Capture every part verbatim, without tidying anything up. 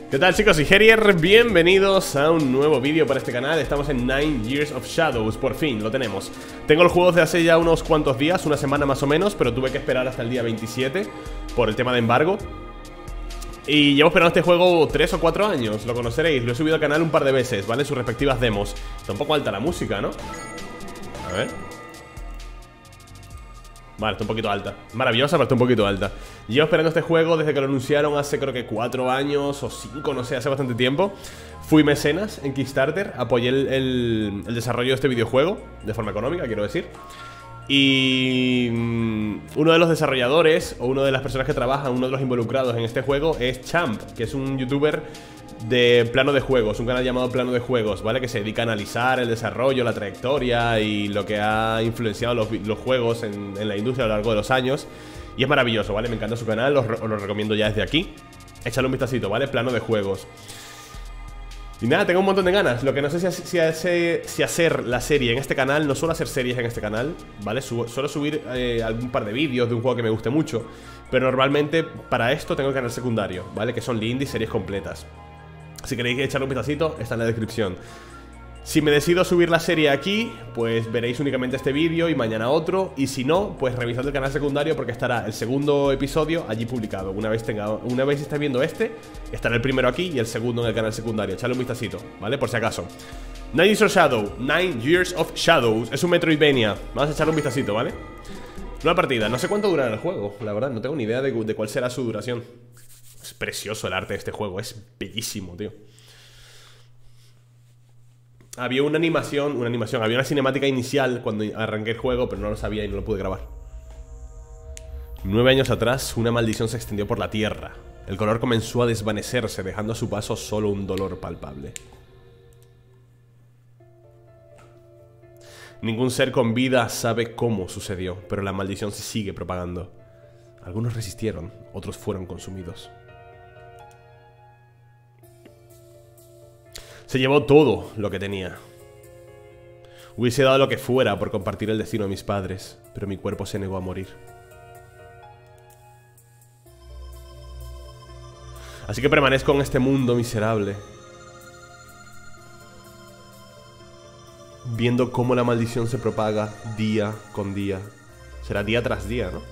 ¿Qué tal, chicos? Soy Herier, bienvenidos a un nuevo vídeo para este canal. Estamos en Nine Years of Shadows, por fin, lo tenemos. Tengo el juego desde hace ya unos cuantos días, una semana más o menos, pero tuve que esperar hasta el día veintisiete por el tema de embargo. Y llevo esperando este juego tres o cuatro años, lo conoceréis, lo he subido al canal un par de veces, ¿vale? Sus respectivas demos. Está un poco alta la música, ¿no? A ver. Vale, está un poquito alta. Maravillosa, pero está un poquito alta. Llevo esperando este juego desde que lo anunciaron hace creo que cuatro años o cinco, no sé, hace bastante tiempo. Fui mecenas en Kickstarter, apoyé el, el, el desarrollo de este videojuego, de forma económica, quiero decir. Y mm, uno de los desarrolladores, o una de las personas que trabajan, uno de los involucrados en este juego es Champ, que es un youtuber de Plano de Juegos, un canal llamado Plano de Juegos, ¿vale? Que se dedica a analizar el desarrollo, la trayectoria y lo que ha influenciado los, los juegos en, en la industria a lo largo de los años. Y es maravilloso, ¿vale? Me encanta su canal, os, os lo recomiendo ya desde aquí. Échale un vistacito, ¿vale? Plano de Juegos. Y nada, tengo un montón de ganas. Lo que no sé si, si, si, si hacer la serie en este canal. No suelo hacer series en este canal, ¿vale? Subo, suelo subir eh, algún par de vídeos de un juego que me guste mucho, pero normalmente para esto tengo el canal secundario, ¿vale? Que son Lindy, series completas. Si queréis echarle un vistacito, está en la descripción. Si me decido subir la serie aquí, pues veréis únicamente este vídeo y mañana otro. Y si no, pues revisad el canal secundario porque estará el segundo episodio allí publicado. Una vez tenga, una vez esté viendo este, estará el primero aquí y el segundo en el canal secundario. Echadle un vistacito, ¿vale? Por si acaso. Nine Years of Shadow, Nine Years of Shadows. Es un Metroidvania. Vamos a echarle un vistacito, ¿vale? Nueva partida. No sé cuánto durará el juego, la verdad. No tengo ni idea de, de cuál será su duración. Es precioso el arte de este juego. Es bellísimo, tío. Había una animación, una animación, había una cinemática inicial cuando arranqué el juego, pero no lo sabía y no lo pude grabar. Nueve años atrás, una maldición se extendió por la tierra. El color comenzó a desvanecerse, dejando a su paso solo un dolor palpable. Ningún ser con vida sabe cómo sucedió, pero la maldición se sigue propagando. Algunos resistieron, otros fueron consumidos. Se llevó todo lo que tenía. Hubiese dado lo que fuera por compartir el destino de mis padres, pero mi cuerpo se negó a morir. Así que permanezco en este mundo miserable, viendo cómo la maldición se propaga día con día. Será día tras día, ¿no?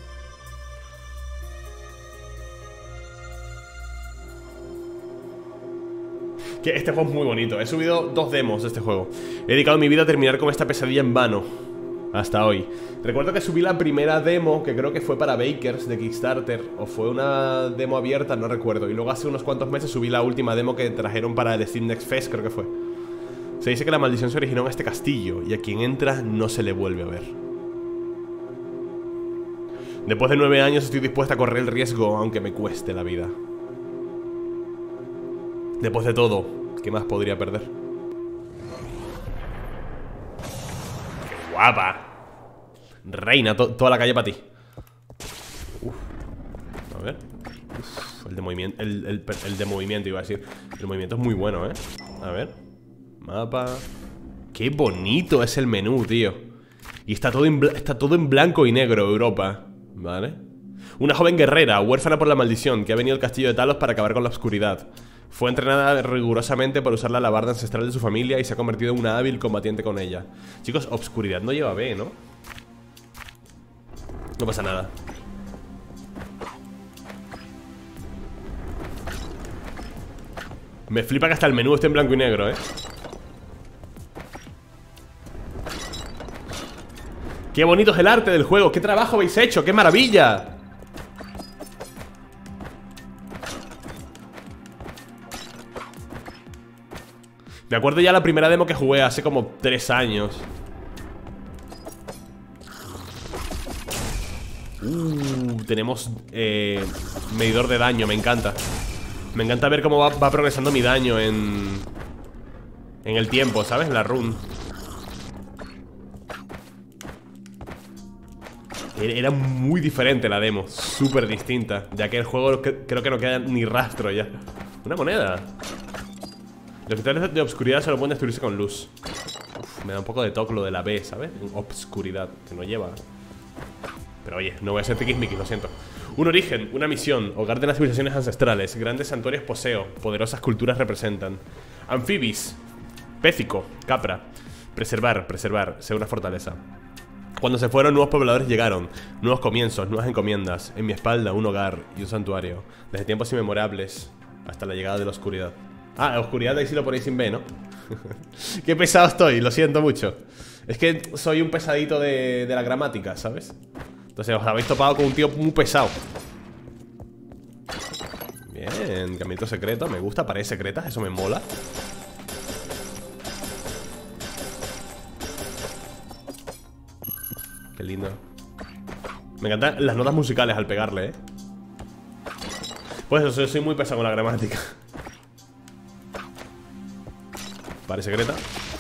Que este juego es muy bonito. He subido dos demos de este juego. He dedicado mi vida a terminar con esta pesadilla en vano hasta hoy. Recuerdo que subí la primera demo, que creo que fue para Bakers de Kickstarter, o fue una demo abierta, no recuerdo. Y luego hace unos cuantos meses subí la última demo que trajeron para el Steam Next Fest, creo que fue. Se dice que la maldición se originó en este castillo, y a quien entra no se le vuelve a ver. Después de nueve años estoy dispuesta a correr el riesgo, aunque me cueste la vida. Después de todo, ¿qué más podría perder? ¡Qué guapa! Reina, to toda la calle para ti. Uf. A ver. Uf, el de movimiento, el, el, el de movimiento iba a decir. El movimiento es muy bueno, ¿eh? A ver. Mapa. Qué bonito es el menú, tío. Y está todo en, está todo en blanco y negro, Europa. ¿Vale? Una joven guerrera, huérfana por la maldición, que ha venido al castillo de Talos para acabar con la oscuridad. Fue entrenada rigurosamente para usar la alabarda ancestral de su familia y se ha convertido en una hábil combatiente con ella. Chicos, obscuridad no lleva B, ¿no? No pasa nada. Me flipa que hasta el menú esté en blanco y negro, ¿eh? ¡Qué bonito es el arte del juego! ¡Qué trabajo habéis hecho! ¡Qué maravilla! Me acuerdo ya la primera demo que jugué hace como tres años. Uh, tenemos eh, medidor de daño, me encanta. Me encanta ver cómo va, va progresando mi daño en En el tiempo, ¿sabes? En la run. Era muy diferente la demo, súper distinta. Ya que el juego creo que no queda ni rastro ya. Una moneda. Los cristales de obscuridad solo pueden destruirse con luz. Uf, me da un poco de toque lo de la B, ¿sabes? En obscuridad, que no lleva. Pero oye, no voy a ser tiquismiquis, lo siento. Un origen, una misión, hogar de las civilizaciones ancestrales. Grandes santuarios poseo, poderosas culturas representan. Anfibis, pécico, capra. Preservar, preservar, ser una fortaleza. Cuando se fueron, nuevos pobladores llegaron. Nuevos comienzos, nuevas encomiendas. En mi espalda, un hogar y un santuario. Desde tiempos inmemorables hasta la llegada de la oscuridad. Ah, la oscuridad ahí sí lo ponéis sin B, ¿no? Qué pesado estoy, lo siento mucho. Es que soy un pesadito de, de la gramática, ¿sabes? Entonces os habéis topado con un tío muy pesado. Bien, caminito secreto, me gusta, paredes secretas, eso me mola. Qué lindo. Me encantan las notas musicales al pegarle, ¿eh? Pues eso, soy muy pesado con la gramática. Pared secreta.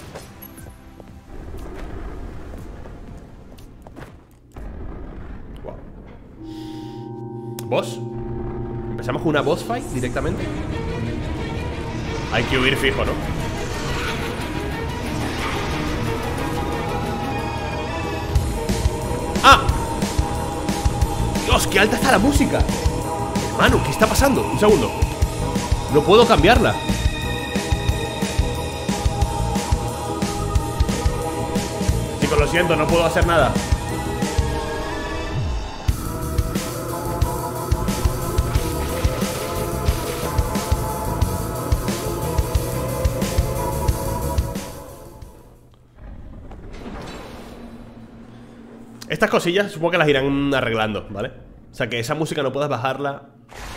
Wow. ¿Boss? ¿Empezamos con una boss fight directamente? Hay que huir fijo, ¿no? ¡Ah! ¡Dios, qué alta está la música! Hermano, ¿qué está pasando? Un segundo. No puedo cambiarla. Chicos, lo siento, no puedo hacer nada. Estas cosillas supongo que las irán arreglando, ¿vale? O sea, que esa música no puedas bajarla.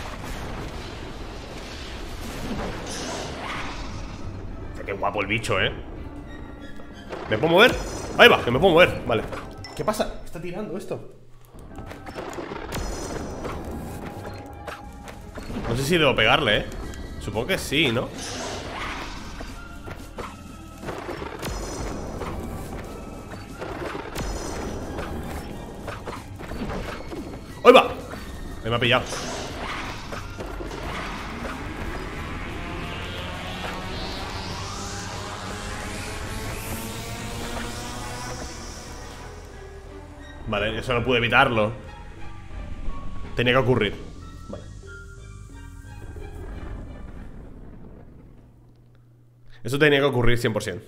O sea, qué guapo el bicho, ¿eh? ¿Me puedo mover? Ahí va, que me puedo mover, vale. ¿Qué pasa? ¿Está tirando esto? No sé si debo pegarle, ¿eh? Supongo que sí, ¿no? ¡Ahí va! Me ha pillado. Vale, eso no pude evitarlo. Tenía que ocurrir. Vale. Eso tenía que ocurrir cien por cien.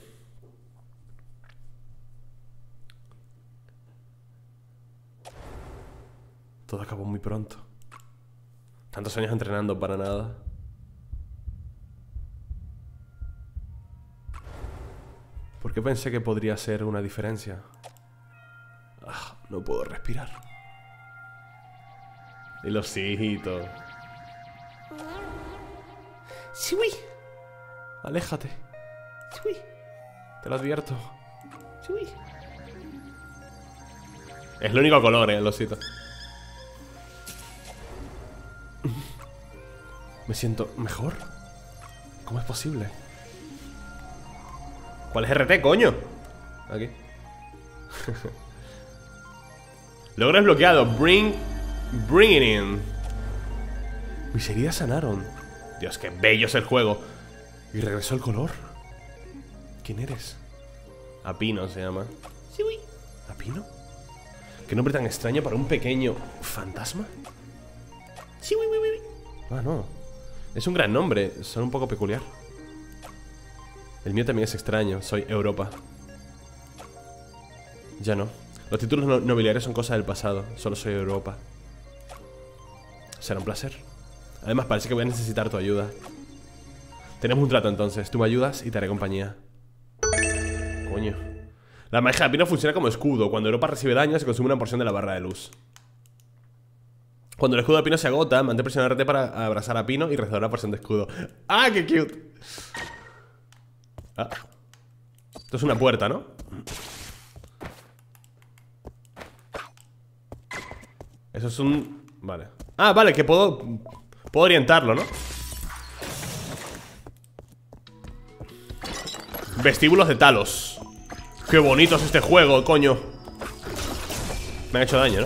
Todo acabó muy pronto. Tantos años entrenando para nada. ¿Por qué pensé que podría ser una diferencia? Ah, no puedo respirar. El osito. ¡Siwi! Aléjate. ¡Siwi! Te lo advierto. ¡Siwi! Es el único color, eh, el osito. Me siento mejor. ¿Cómo es posible? ¿Cuál es R T, coño? Aquí. Logro desbloqueado. Bring. Bring it in. Mis heridas sanaron. Dios, qué bello es el juego. Y regresó el color. ¿Quién eres? Apino se llama. Sí, uy. ¿Apino? ¿Qué nombre tan extraño para un pequeño fantasma? Sí, uy, uy, uy. Ah, no. Es un gran nombre, son un poco peculiar. El mío también es extraño, soy Europa. Ya no. Los títulos no nobiliarios son cosas del pasado. Solo soy Europa. Será un placer. Además parece que voy a necesitar tu ayuda. Tenemos un trato entonces, tú me ayudas y te haré compañía. Coño. La magia de Apino funciona como escudo. Cuando Europa recibe daño se consume una porción de la barra de luz. Cuando el escudo de Apino se agota, mantén presionado R T para abrazar a Apino y restaurar la porción de escudo. ¡Ah, qué cute! Ah. Esto es una puerta, ¿no? Eso es un... Vale. Ah, vale, que puedo... Puedo orientarlo, ¿no? Vestíbulos de Talos. Qué bonito es este juego, coño. Me han hecho daño, ¿no?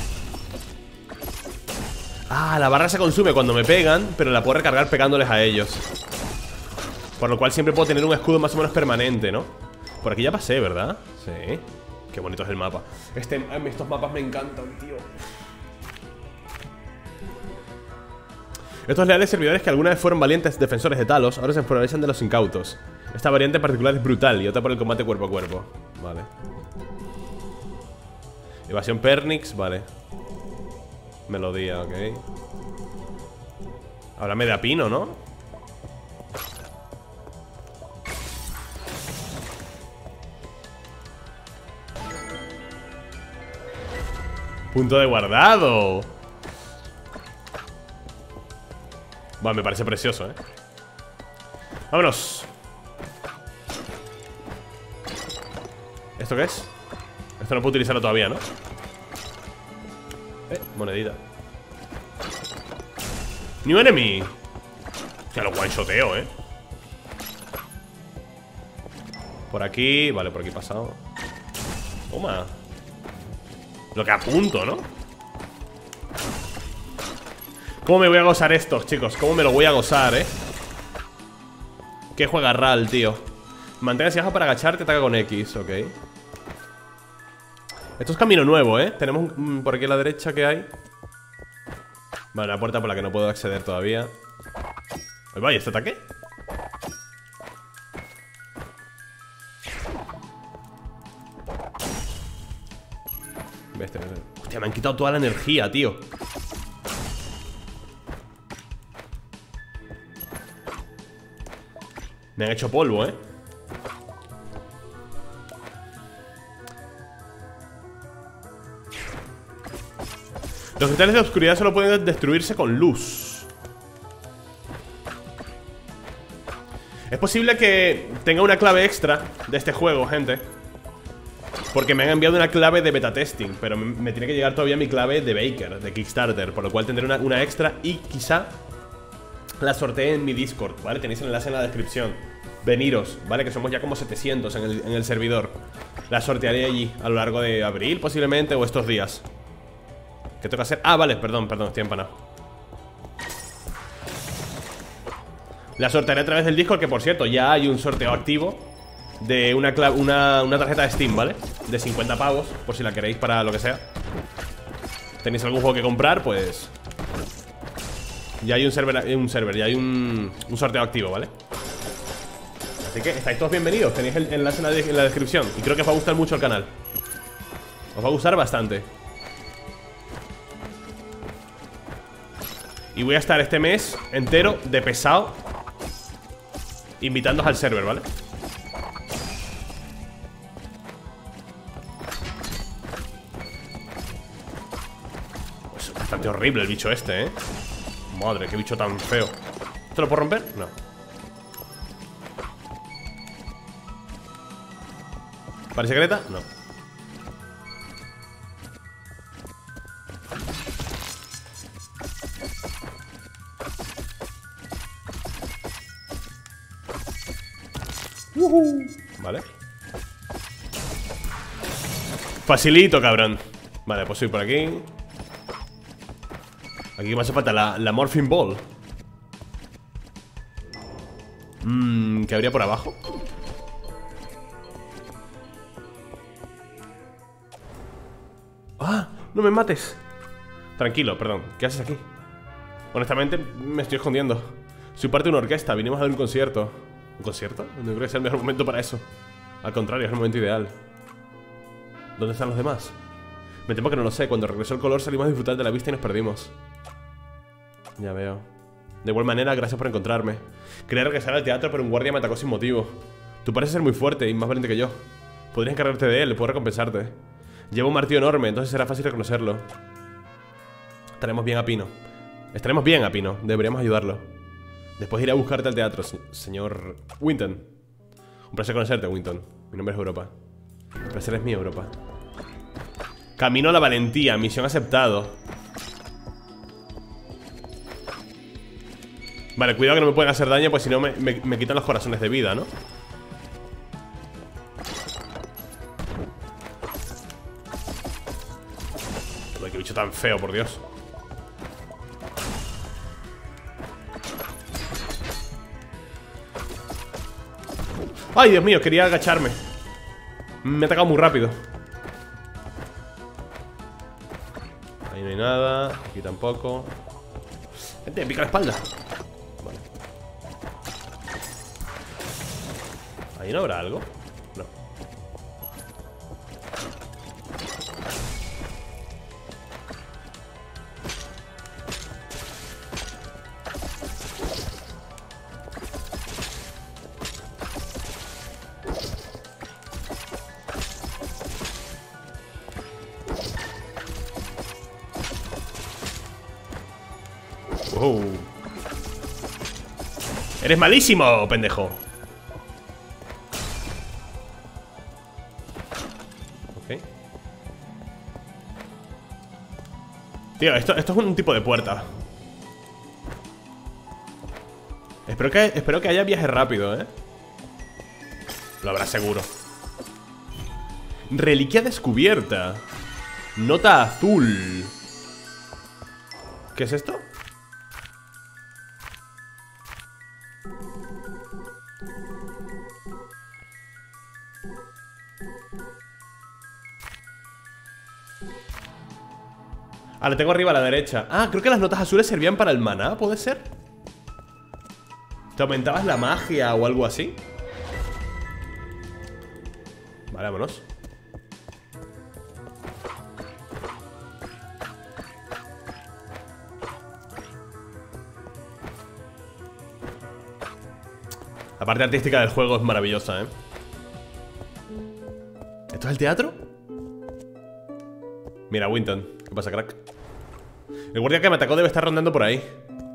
Ah, la barra se consume cuando me pegan, pero la puedo recargar pegándoles a ellos. Por lo cual siempre puedo tener un escudo más o menos permanente, ¿no? Por aquí ya pasé, ¿verdad? Sí. Qué bonito es el mapa. Este, estos mapas me encantan, tío. Estos leales servidores que alguna vez fueron valientes defensores de Talos, ahora se aprovechan de los incautos. Esta variante en particular es brutal y otra por el combate cuerpo a cuerpo. Vale. Evasión Pernix, vale. Melodía, ok. Háblame de Apino, ¿no? Punto de guardado. Bueno, me parece precioso, ¿eh? Vámonos. ¿Esto qué es? Esto no puedo utilizarlo todavía, ¿no? Eh, monedita. New enemy. Ya lo one-shoteo, ¿eh? Por aquí, vale, por aquí pasado. Toma. Lo que apunto, ¿no? ¿Cómo me voy a gozar estos, chicos? ¿Cómo me lo voy a gozar, eh? ¿Qué juega Ral, tío? Mantén hacia abajo para agacharte, ataca con X, ok. Esto es camino nuevo, ¿eh? Tenemos um, por aquí a la derecha que hay. Vale, la puerta por la que no puedo acceder todavía. Ay, vaya, ¿este ataque? Hostia, me han quitado toda la energía, tío. Me han hecho polvo, ¿eh? Los cristales de oscuridad solo pueden destruirse con luz. Es posible que tenga una clave extra de este juego, gente, porque me han enviado una clave de beta testing, pero me, me tiene que llegar todavía mi clave de Baker, de Kickstarter, por lo cual tendré una, una extra y quizá la sorteé en mi Discord, ¿vale? Tenéis el enlace en la descripción. Veniros, ¿vale? Que somos ya como setecientos en el, en el servidor. La sortearé allí a lo largo de abril, posiblemente, o estos días. ¿Qué tengo que hacer? Ah, vale, perdón, perdón, estoy empanado. La sortearé a través del Discord, que por cierto, ya hay un sorteo activo de una, una, una tarjeta de Steam, ¿vale? De cincuenta pavos, por si la queréis para lo que sea. ¿Tenéis algún juego que comprar? Pues ya hay un server, un server ya hay un, un sorteo activo, ¿vale? Así que estáis todos bienvenidos. Tenéis el enlace en la, en la descripción. Y creo que os va a gustar mucho el canal. Os va a gustar bastante. Y voy a estar este mes entero de pesado invitándoos al server, ¿vale? Es bastante horrible el bicho este, ¿eh? Madre, qué bicho tan feo. ¿Esto lo puedo romper? No. ¿Pared secreta? No. Uh-huh. Vale. Facilito, cabrón. Vale, pues soy por aquí. Aquí me hace falta la, la Morphine Ball. Mmm, ¿qué habría por abajo? ¡Ah! ¡No me mates! Tranquilo, perdón. ¿Qué haces aquí? Honestamente, me estoy escondiendo. Soy parte de una orquesta. Vinimos a ver un concierto. ¿Un concierto? No creo que sea el mejor momento para eso. Al contrario, es el momento ideal. ¿Dónde están los demás? Me temo que no lo sé. Cuando regresó el color salimos a disfrutar de la vista y nos perdimos. Ya veo. De igual manera, gracias por encontrarme. Quería regresar al teatro, pero un guardia me atacó sin motivo. Tú pareces ser muy fuerte y más valiente que yo. Podrías encargarte de él, puedo recompensarte. Lleva un martillo enorme, entonces será fácil reconocerlo. Estaremos bien a Pino. Estaremos bien a Pino, deberíamos ayudarlo. Después iré a buscarte al teatro, señor Winton. Un placer conocerte, Winton. Mi nombre es Europa. El placer es mío, Europa. Camino a la valentía, misión aceptado. Vale, cuidado que no me pueden hacer daño, pues si no me, me, me quitan los corazones de vida, ¿no? Uy, qué bicho tan feo, por Dios. ¡Ay, Dios mío! Quería agacharme. Me ha atacado muy rápido. Ahí no hay nada. Aquí tampoco. Gente, me pica la espalda. Vale. Ahí no habrá algo. No. Oh. ¡Eres malísimo, pendejo! Ok. Tío, esto, esto es un tipo de puerta. Espero que, espero que haya viaje rápido, ¿eh? Lo habrá seguro. Reliquia descubierta. Nota azul. ¿Qué es esto? Ah, lo tengo arriba a la derecha. Ah, creo que las notas azules servían para el maná, ¿puede ser? ¿Te aumentabas la magia o algo así? Vale, vámonos. La parte artística del juego es maravillosa, ¿eh? ¿Esto es el teatro? Mira, Winton. ¿Qué pasa, crack? El guardia que me atacó debe estar rondando por ahí.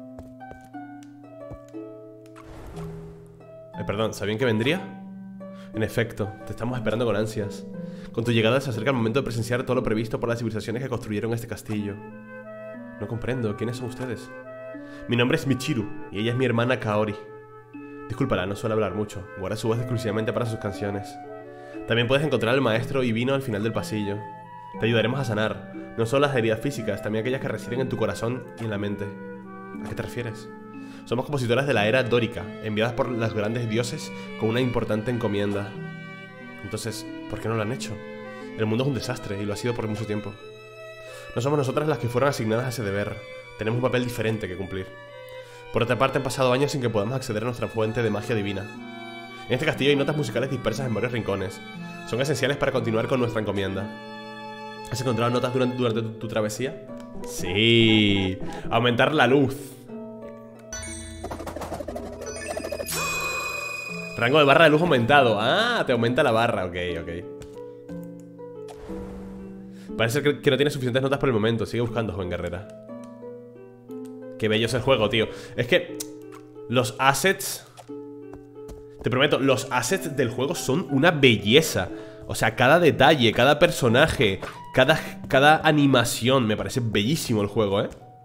Eh, perdón, ¿sabían que vendría? En efecto, te estamos esperando con ansias. Con tu llegada se acerca el momento de presenciar todo lo previsto por las civilizaciones que construyeron este castillo. No comprendo, ¿quiénes son ustedes? Mi nombre es Michiru, y ella es mi hermana Kaori. Discúlpala, no suele hablar mucho. Guarda su voz exclusivamente para sus canciones. También puedes encontrar al maestro Ibino al final del pasillo. Te ayudaremos a sanar, no solo las heridas físicas, también aquellas que residen en tu corazón y en la mente. ¿A qué te refieres? Somos compositoras de la era dórica, enviadas por los grandes dioses con una importante encomienda. Entonces, ¿por qué no lo han hecho? El mundo es un desastre y lo ha sido por mucho tiempo. No somos nosotras las que fueron asignadas a ese deber. Tenemos un papel diferente que cumplir. Por otra parte, han pasado años sin que podamos acceder a nuestra fuente de magia divina. En este castillo hay notas musicales dispersas en varios rincones. Son esenciales para continuar con nuestra encomienda. ¿Has encontrado notas durante, durante tu, tu travesía? Sí. Aumentar la luz. Rango de barra de luz aumentado. Ah, te aumenta la barra. Ok, ok. Parece que, que no tiene suficientes notas por el momento. Sigue buscando, joven guerrera. Qué bello es el juego, tío. Es que los assets... Te prometo, los assets del juego son una belleza. O sea, cada detalle, cada personaje, cada, cada animación. Me parece bellísimo el juego, ¿eh?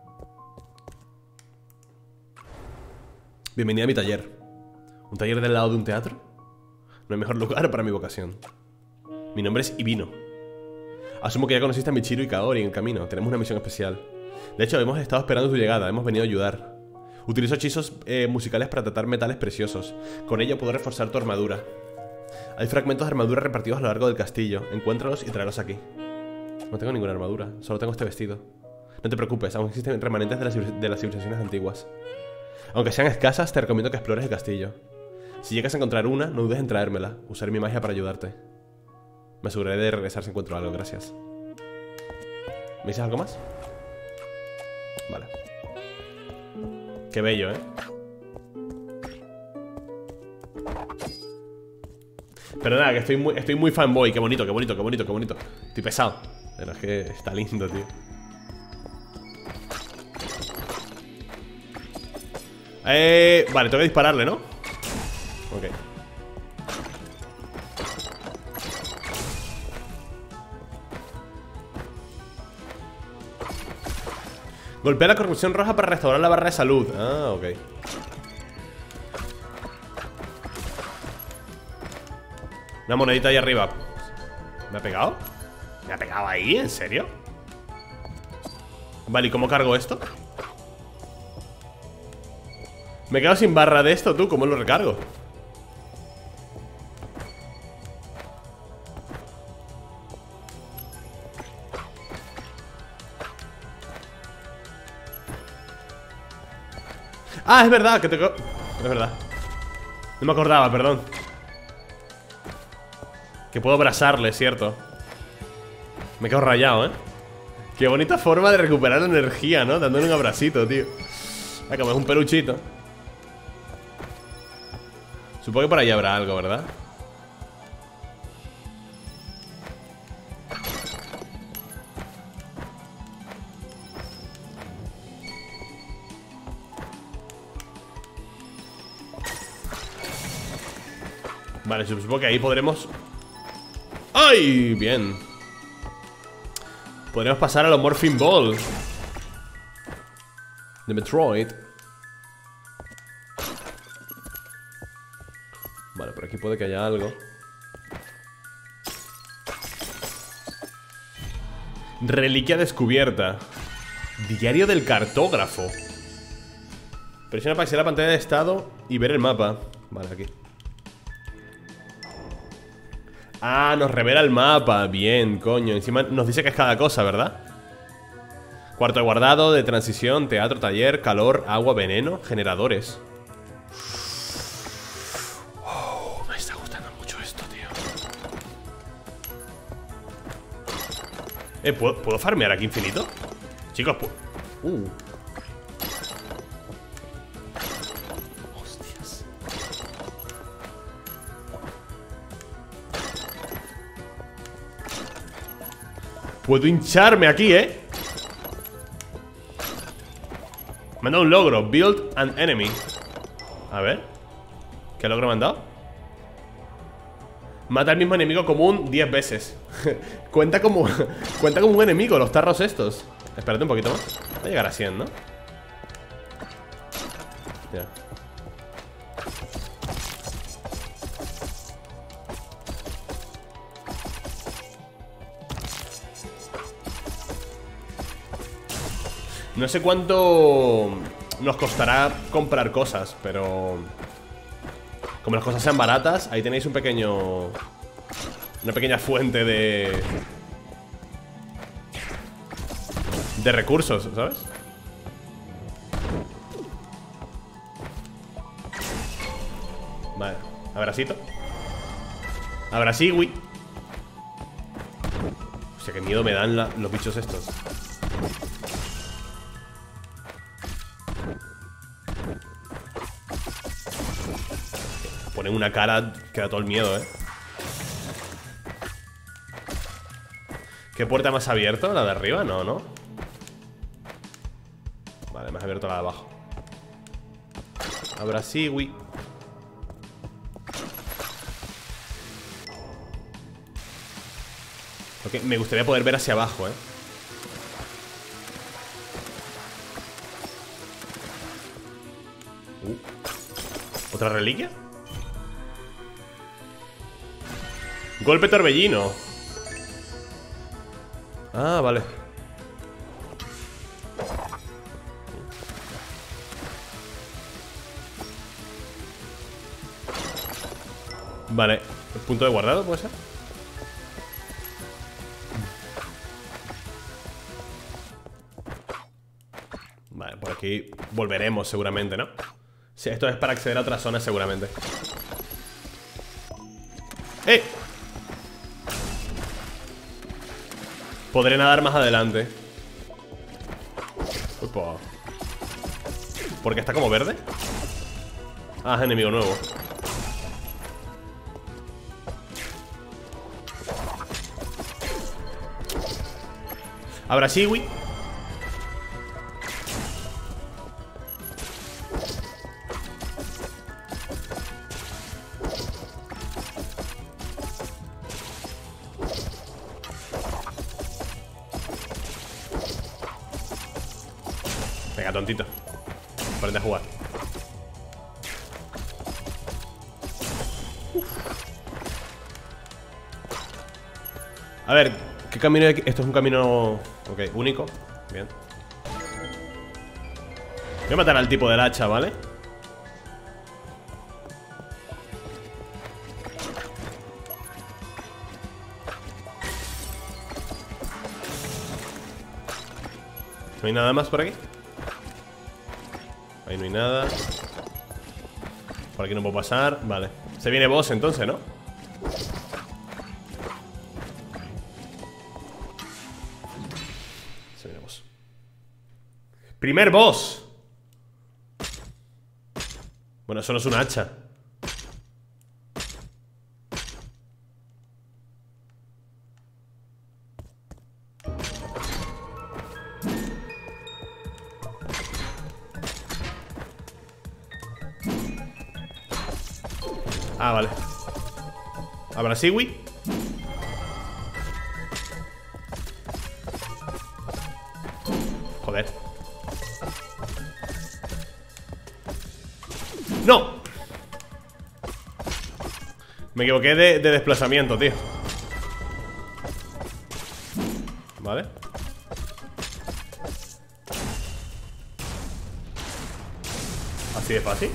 Bienvenida a mi taller. ¿Un taller del lado de un teatro? No hay mejor lugar para mi vocación. Mi nombre es Ibino. Asumo que ya conociste a Michiru y Kaori en el camino. Tenemos una misión especial. De hecho, hemos estado esperando tu llegada. Hemos venido a ayudar. Utilizo hechizos eh, musicales para tratar metales preciosos. Con ello puedo reforzar tu armadura. Hay fragmentos de armadura repartidos a lo largo del castillo. Encuéntralos y tráelos aquí. No tengo ninguna armadura, solo tengo este vestido. No te preocupes, aún existen remanentes de las, de las civilizaciones antiguas. Aunque sean escasas, te recomiendo que explores el castillo. Si llegas a encontrar una, no dudes en traérmela. Usaré mi magia para ayudarte. Me aseguraré de regresar si encuentro algo, gracias. ¿Me dices algo más? Vale. Qué bello, ¿eh? Pero nada, que estoy muy, estoy muy fanboy. Qué bonito, qué bonito, qué bonito, qué bonito. Estoy pesado. Pero es que está lindo, tío. Eh, vale, tengo que dispararle, ¿no? Ok. Golpea la corrupción roja para restaurar la barra de salud. Ah, ok. Una monedita ahí arriba. ¿Me ha pegado? ¿Me ha pegado ahí? ¿En serio? Vale, ¿y cómo cargo esto? Me he quedado sin barra de esto, tú. ¿Cómo lo recargo? Ah, es verdad, que tengo... Es verdad. No me acordaba, perdón. Que puedo abrazarle, cierto. Me quedo rayado, ¿eh? Qué bonita forma de recuperar energía, ¿no? Dándole un abracito, tío. Ah, como es un peluchito. Supongo que por ahí habrá algo, ¿verdad? Vale, supongo que ahí podremos... ¡Ay! Bien. Podremos pasar a los Morphing Ball de Metroid. Vale, por aquí puede que haya algo. Reliquia descubierta. Diario del cartógrafo. Presiona para acceder a la pantalla de estado y ver el mapa. Vale, aquí. Ah, nos revela el mapa. Bien, coño. Encima nos dice que es cada cosa, ¿verdad? Cuarto de guardado, de transición, teatro, taller, calor, agua, veneno, generadores. Oh, me está gustando mucho esto, tío. Eh, ¿puedo, ¿puedo farmear aquí infinito? Chicos, pues... Uh. Hostias. Puedo hincharme aquí, ¿eh? Me han dado un logro. Build an enemy. A ver. ¿Qué logro me han dado? Mata al mismo enemigo común diez veces. Cuenta como Cuenta como un enemigo los tarros estos. Espérate un poquito más. Va a llegar a cien, ¿no? Ya. No sé cuánto nos costará comprar cosas, pero... Como las cosas sean baratas, ahí tenéis un pequeño... Una pequeña fuente de... De recursos, ¿sabes? Vale, abracito. Abrasiwi. Hostia, qué miedo me dan la, los bichos estos. Ponen una cara que da todo el miedo, ¿eh? ¿Qué puerta más abierto? ¿La de arriba? No, ¿no? Vale, más abierto la de abajo. Ahora sí, uy. Ok, me gustaría poder ver hacia abajo, ¿eh? Uh. ¿Otra reliquia? Golpe torbellino. Ah, vale. Vale, ¿el punto de guardado puede ser? Vale, por aquí volveremos seguramente, ¿no? Sí, esto es para acceder a otra zona seguramente. ¡Eh! Podré nadar más adelante. Upa. ¿Porque está como verde? Ah, es enemigo nuevo. Ahora sí, Wii. Venga, tontito. Aprende a jugar. Uf. A ver, ¿qué camino hay aquí? Esto es un camino... Ok, único. Bien. Voy a matar al tipo del hacha, ¿vale? ¿No hay nada más por aquí? Ahí no hay nada. Por aquí no puedo pasar. Vale. Se viene boss entonces, ¿no? Se viene boss. ¡Primer boss! Bueno, eso no es un hacha. Ah, vale. ¿Habrá Siwi? Joder. ¡No! Me equivoqué de, de desplazamiento, tío. Vale. Así de fácil.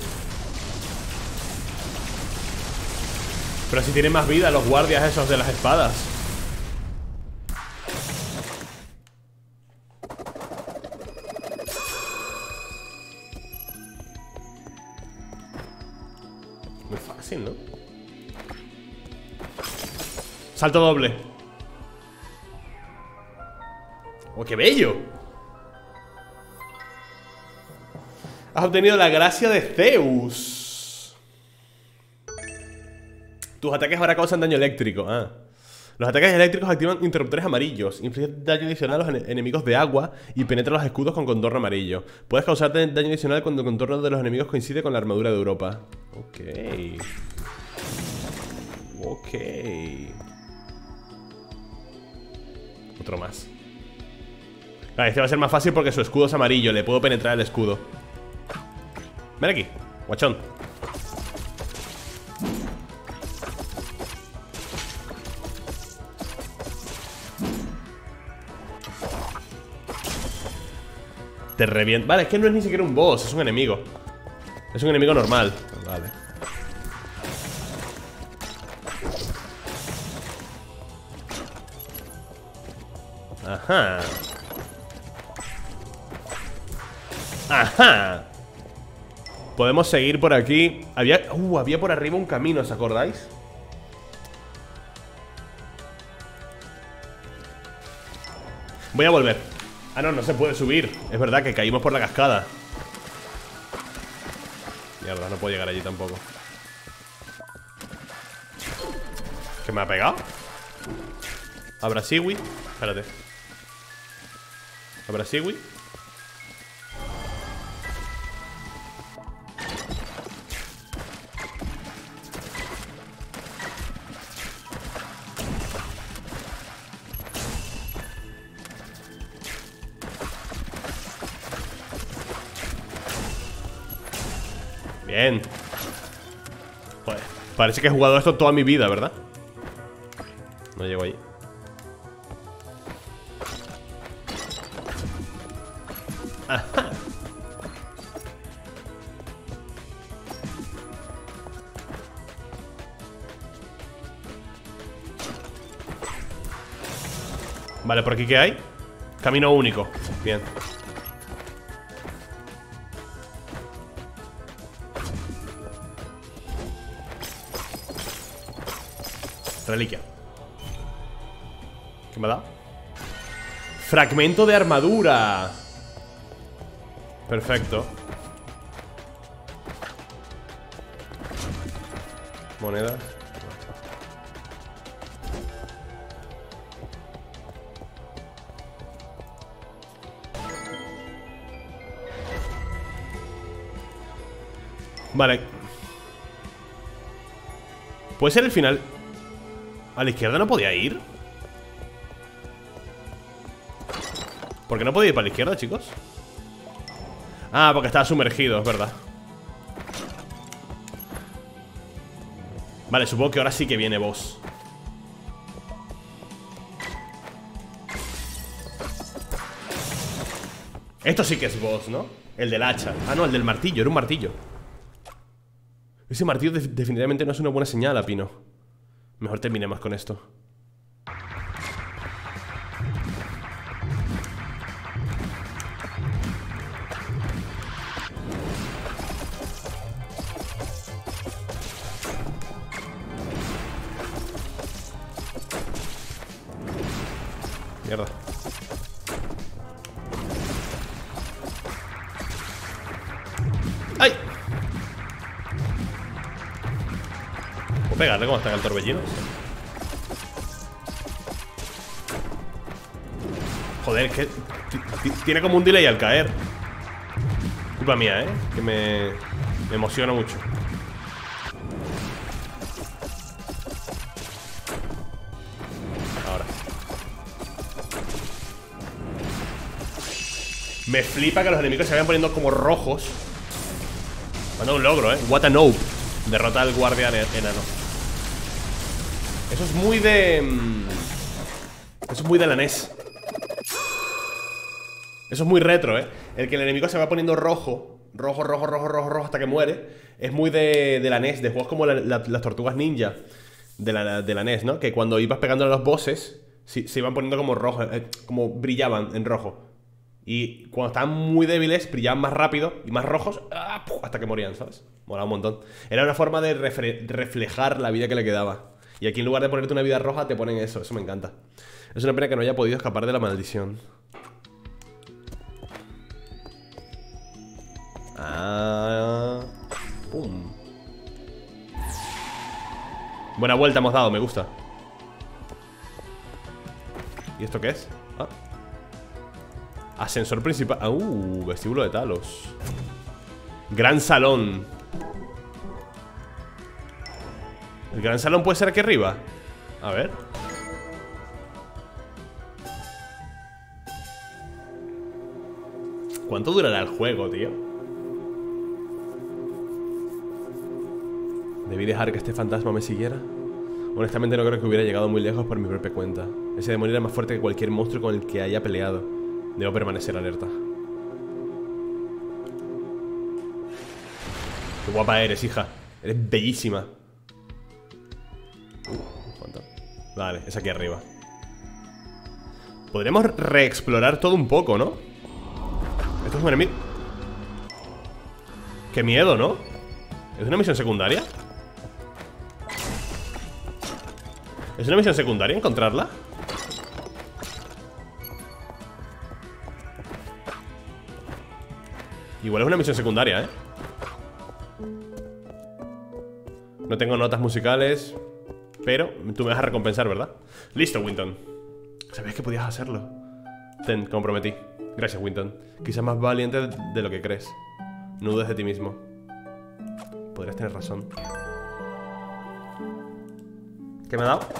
Pero si tienen más vida los guardias esos de las espadas. Muy fácil, ¿no? Salto doble. ¡Oh, qué bello! Has obtenido la gracia de Zeus. Tus ataques ahora causan daño eléctrico. Ah. Los ataques eléctricos activan interruptores amarillos. Inflige daño adicional a los en enemigos de agua y penetra los escudos con contorno amarillo. Puedes causar daño adicional cuando el contorno de los enemigos coincide con la armadura de Europa. Ok. Ok. Otro más. Vale, este va a ser más fácil porque su escudo es amarillo. Le puedo penetrar el escudo. Ven aquí, guachón. Te revienta. Vale, es que no es ni siquiera un boss, es un enemigo. Es un enemigo normal. Vale. Ajá. Ajá. Podemos seguir por aquí. Había, uh, había por arriba un camino, ¿os acordáis? Voy a volver. Ah, no, no se puede subir. Es verdad que caímos por la cascada. Mierda, no puedo llegar allí tampoco. ¿Qué me ha pegado? ¿Habrá Siwi? Espérate. ¿Habrá Siwi? Bien. Joder, parece que he jugado esto toda mi vida, ¿verdad? No llego ahí. Ajá. Vale, ¿por aquí qué hay? Camino único. Bien. Reliquia. ¿Qué me da? Fragmento de armadura. Perfecto. Moneda. Vale. ¿Puede ser el final? ¿A la izquierda no podía ir? ¿Por qué no podía ir para la izquierda, chicos? Ah, porque estaba sumergido, es verdad. Vale, supongo que ahora sí que viene boss. Esto sí que es boss, ¿no? El del hacha. Ah, no, el del martillo, era un martillo. Ese martillo de- definitivamente no es una buena señal, Apino. Mejor terminemos con esto. Mierda. ¡Ay! ¿Puedo pegarle como está en el torbellino? Joder, es que tiene como un delay al caer. Culpa mía, ¿eh? Que me, me emociona mucho. Ahora. Me flipa que los enemigos se vayan poniendo como rojos. Manda un logro, ¿eh? What a noob. Derrota al guardián enano. Eso es muy de... Eso es muy de la N E S. Eso es muy retro, ¿eh? El que el enemigo se va poniendo rojo. Rojo, rojo, rojo, rojo, rojo hasta que muere. Es muy de, de la N E S. De juegos como la, la, las tortugas ninja de la, de la N E S, ¿no? Que cuando ibas pegando a los bosses sí, se iban poniendo como rojo, eh, como brillaban en rojo. Y cuando estaban muy débiles brillaban más rápido y más rojos, ¡ah! Hasta que morían, ¿sabes? Molaba un montón. Era una forma de refre reflejar la vida que le quedaba. Y aquí en lugar de ponerte una vida roja te ponen eso. Eso me encanta. Es una pena que no haya podido escapar de la maldición. Ah, pum. Buena vuelta hemos dado, me gusta. ¿Y esto qué es? Ah. Ascensor principal. Ah, uh, vestíbulo de Talos. Gran salón. ¿El gran salón puede ser aquí arriba? A ver. ¿Cuánto durará el juego, tío? ¿Debí dejar que este fantasma me siguiera? Honestamente no creo que hubiera llegado muy lejos por mi propia cuenta. Ese demonio era más fuerte que cualquier monstruo con el que haya peleado. Debo permanecer alerta. Qué guapa eres, hija. Eres bellísima. Uh, vale, es aquí arriba. Podríamos reexplorar todo un poco, ¿no? Esto es un enemigo. Qué miedo, ¿no? ¿Es una misión secundaria? ¿Es una misión secundaria encontrarla? Igual es una misión secundaria, ¿eh? No tengo notas musicales, pero tú me vas a recompensar, ¿verdad? Listo, Winton. Sabías que podías hacerlo. Ten, como prometí. Gracias, Winton. Quizás más valiente de lo que crees. No dudes de ti mismo. Podrías tener razón. ¿Qué me ha dado?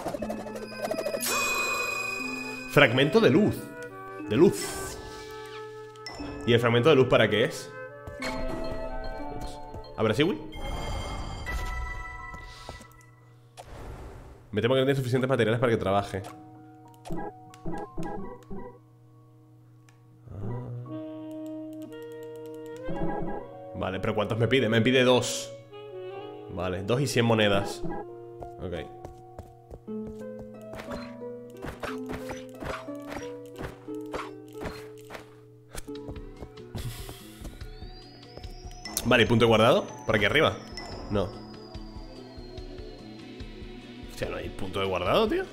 Fragmento de luz. De luz. ¿Y el fragmento de luz para qué es? Ups. ¿Habrá Siwi? Me temo que no tiene suficientes materiales para que trabaje. Vale, pero ¿cuántos me pide? Me pide dos. Vale, dos y cien monedas. Ok. Vale, ¿y punto de guardado? ¿Por aquí arriba? No. Hostia, ¿no hay punto de guardado, tío?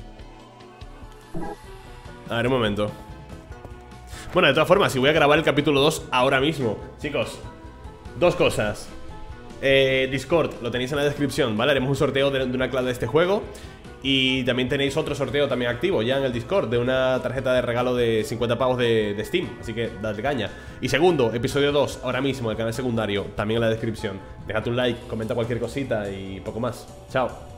A ver, un momento. Bueno, de todas formas, si voy a grabar el capítulo dos ahora mismo. Chicos, dos cosas. eh, Discord, lo tenéis en la descripción, ¿vale? Haremos un sorteo de, de una clave de este juego. Y también tenéis otro sorteo también activo ya en el Discord, de una tarjeta de regalo de cincuenta pavos de, de Steam. Así que dadle caña. Y segundo, episodio dos, ahora mismo, el canal secundario, también en la descripción. Déjate un like, comenta cualquier cosita y poco más. Chao.